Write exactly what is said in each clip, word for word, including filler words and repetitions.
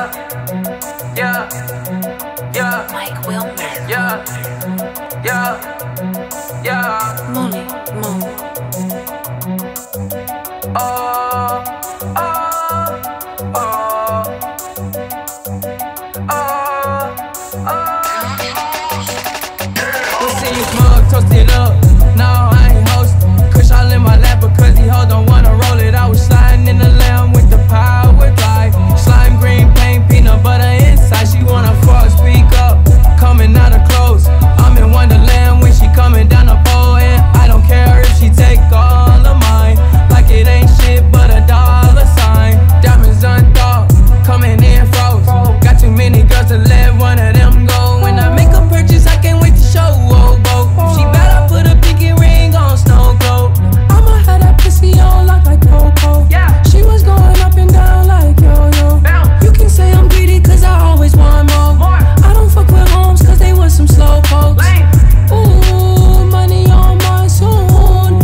Yeah, yeah, yeah. Mike Wilmer. Yeah, yeah, yeah. Money, money. Oh, oh, oh, oh, oh. We see you smug, toast it up. No, I ain't hostin'. Kush all in my lap because he hold don't wanna roll it. I was sliding in the lamb with the powerglide. Slime green paint, peanut butter inside. She wanna fuck, speak up. Coming out of clothes. I'm in Wonderland when she coming down the pole. And I don't care if she take all of mine. Like it ain't shit but a dollar sign. Diamonds unthought, coming in froze. Got too many girls to let one of them go. When I make a purchase, I can't wait to show. Oh, oh. If she bad, I put a pinky ring on snow globe. I'ma have that pussy on lock like Coco. Yeah. She was going up and down like yo-yo. You can say I'm greedy cause I always want more. More. I don't fuck with homes cause they was some slow pokes. Lame. Ooh, money on my soon.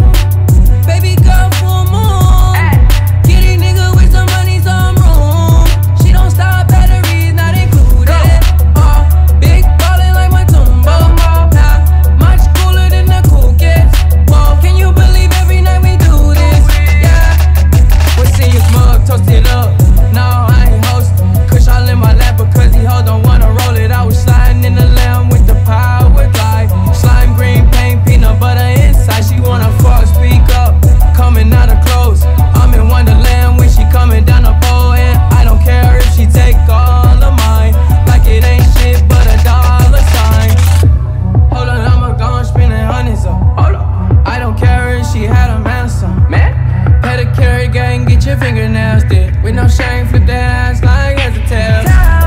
Baby girl, full moon. Ay. Get a nigga with some money, some room. She don't stop, batteries not included. Uh, big ballin' like my tumbo. Nah, much cooler than the cool kids. Whoa, can you believe every night we do this? Yeah. We see you smug, toast it up. No, I ain't hostin'. Kush all in my lap because he hold don't wanna roll it. I was sliding in the lamb with the powerglide. Slime green paint, peanut butter inside. She wanna fuck, speak up. Coming out of clothes. I'm in Wonderland when she coming down the pole. And I don't care if she take all of mine. Like it ain't shit but a dollar sign. Hold on, I'ma go and spending hundreds up. Hold up. I don't care if she had a man or something. Man? Pedicure gang, get your fingernails did. With no shame, flip that ass like heads or tails.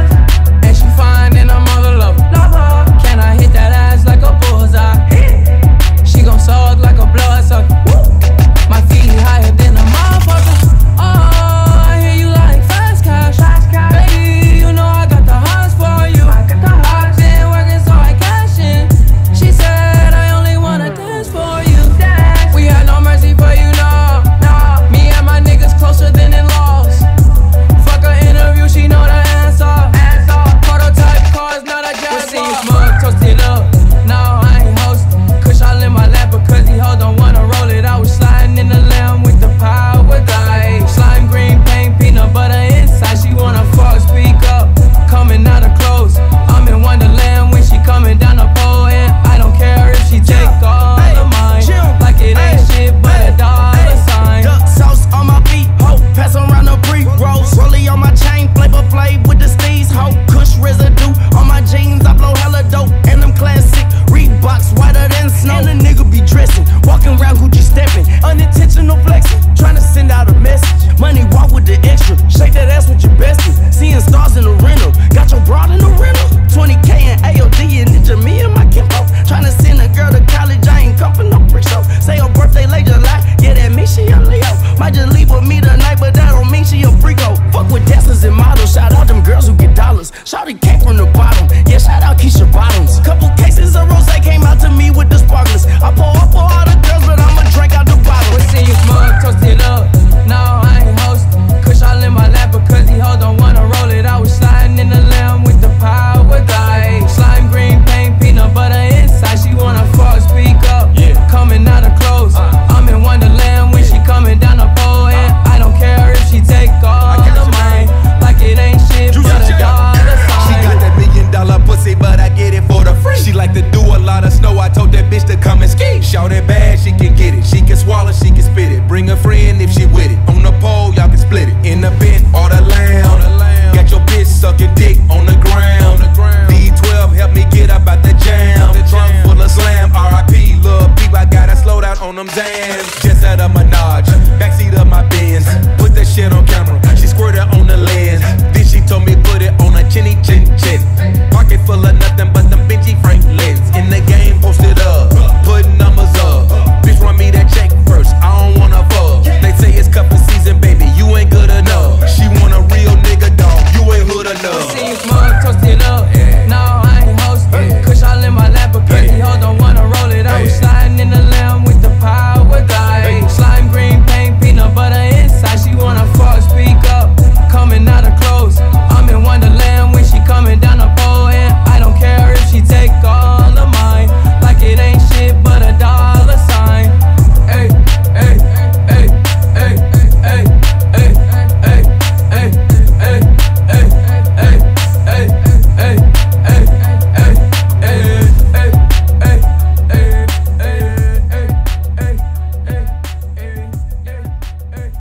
And she fine and I'm all love. Can I hit that ass like a bullseye? She gon' suck like a bloodsucker. My feet higher than a motherfucker. Oh, I hear you like fast cash. Baby, you know I got the hots for you. I've been working so I cash in. She said I only wanna dance for you. We had no mercy for you, no. Me and my niggas closer than in-laws. Fuck her interview, she know the answer. Prototype cars, not a Jaguar. We see you smug, toast it up. No, I ain't hostin'. Kush all in my lap because he hold don't wanna roll it. I was sliding in the lamb with the powerglide. Slime green paint, peanut butter inside. She wanna fuck, speak up. Coming out of clothes. I'm in Wonderland when she coming down the pole. And I don't care if she take all of mine. Like it ain't shit but a dollar sign. Duck sauce on my feet, ho. Pass around the pre-rolls. Rollie on my chain, flavor flave with the steez, ho. Kush residue on my jeans, I blow hella dope. And them classic Reeboks whiter than snow. And a nigga be dressing, walking around Gucci stepping. Unintentional flexing, trying to send out a message. Money walk with the extra, shake that ass with your bestie. Seeing stars in the rental, got your broad in the rental. twenty K and A O D and Ninja, me and my Kimbo. Trying to send a girl to college, I ain't come for no pre-show. Say her birthday late July, yeah that means she a Leo. Might just leave with me tonight, but that don't mean she a freako. Fuck with Teslas and models, shout out them girls who get dollars. Shawty came from the bottom, yeah shout out Keisha Bottoms. Couple cases of rosé came out to me with the sparklers. I pour up for all the girls, but I'ma drink out the bottle. We see you smug, toast it up. No, I ain't hostin'. Kush all in my lap because he hold don't wanna roll it. I was sliding in the lamb with the powerglide. Slime green paint, peanut butter inside. She wanna fuck, speak up. Yeah. Coming out of clothes. Uh. I'm in Wonderland when she coming down the pole. And I don't care if she take all of mine. Like it ain't shit but a dollar sign. She got that million dollar pussy, but I get it for the free. She like to do a lot of snow. I told that bitch to come and ski. Shout it bad, she can get it. She can swallow, she can spit it. Bring a friend if she with it.